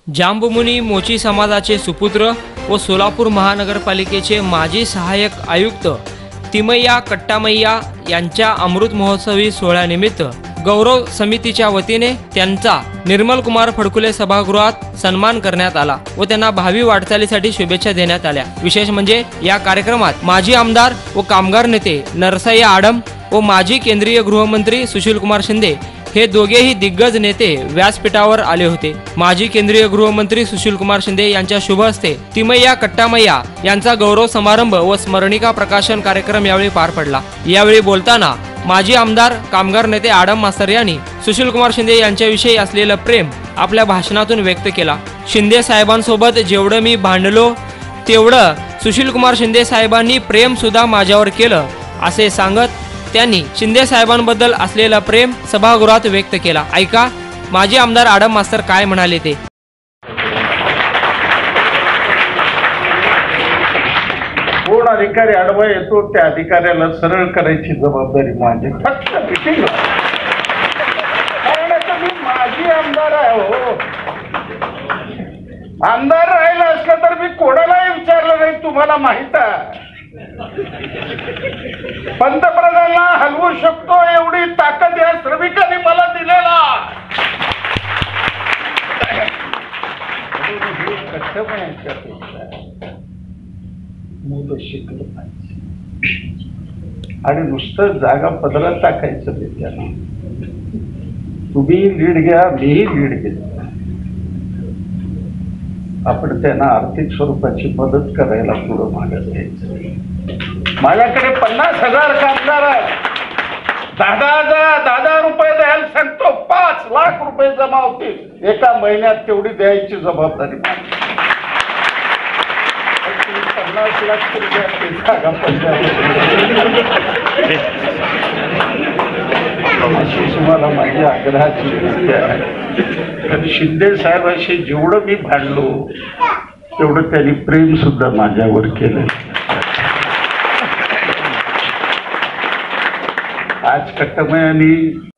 जांबुमुनी मोची समाजाचे सुपुत्र व सोलापूर महानगरपालिकेचे माजी सहाय्यक आयुक्त तिमय्या कट्टामय्या यांच्या अमृत महोत्सवी सोहळ्यानिमित्त गौरव समितीच्या वतीने त्यांचा निर्मल कुमार फडकुले सभागृहात सन्मान करण्यात आला व त्यांना भावी वाटचालीसाठी शुभेच्छा देण्यात आल्या। विशेष म्हणजे या कार्यक्रमात माजी आमदार व कामगार नेते नरसय्या आडम व माजी केंद्रीय गृहमंत्री सुशील कुमार शिंदे हे दोघेही दिग्गज नेते व्यासपीठावर आले होते। माजी केंद्रीय गृहमंत्री सुशील कुमार शिंदे यांच्या शुभ हस्ते तिमय्या कट्टामय्या यांचा गौरव समारंभ व स्मरणिका प्रकाशन कार्यक्रम यावेळी पार पडला। यावेळी बोलताना माजी आमदार कामगार नेते आडम मास्तर यांनी सुशील कुमार शिंदे यांच्याविषयी असलेलं प्रेम आपल्या भाषणातून व्यक्त केला। शिंदे साहेबांसोबत जेवढं मी भांडलो तेवढं सुशील कुमार शिंदे साहेबांनी प्रेम सुद्धा माझ्यावर केलं असे सांगत त्यांनी शिंदे साहेबांबद्दल असलेलं प्रेम सभागृहात व्यक्त केला। ऐका माजी आमदार आडम मास्तर काय म्हणाले ते। कोण अधिकारी आडवा येतो त्या अधिकाऱ्याला सरळ करायची जबाबदारी माझी, फक्त मिटिंग। कारण मी माजी आमदार आहे हो। आमदार राहिला असला तर मी कोणालाही विचारलं नाही, तुम्हाला माहित आहे। पंतप्रधानांना हलवू शकतो एवढी ताकद या श्रमिकांनी मला दिलेला। शिकलं पाहिजे आणि नुसतं जागा पदरात टाकायचं ते त्यांना। तुम्ही लीड घ्या, मीही लीड घेतो। आपण त्यांना आर्थिक स्वरूपाची मदत करायला पुढं मागत घ्यायचं। माझ्याकडे 50,000 कामगार आहेत। 10,000 रुपये द्यायला सांगतो, 5 लाख रुपये जमा होतील एका महिन्यात, तेवढी द्यायची जबाबदारी माझी। 50 लाख रुपये जागा अशी तुम्हाला माझी आग्रहाची विनंती आहे। शिंदे साहेबांशी जेवढं मी भांडलो तेवढं त्यांनी प्रेम सुद्धा माझ्यावर केलं। आज कट्टामय्यांनी